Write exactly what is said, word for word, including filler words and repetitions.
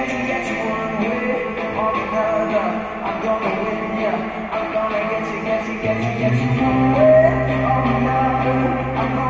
get you, get you one way or another. I'm gonna win ya. I'm gonna get you, get you, get you, get you one way or another. I'm gonna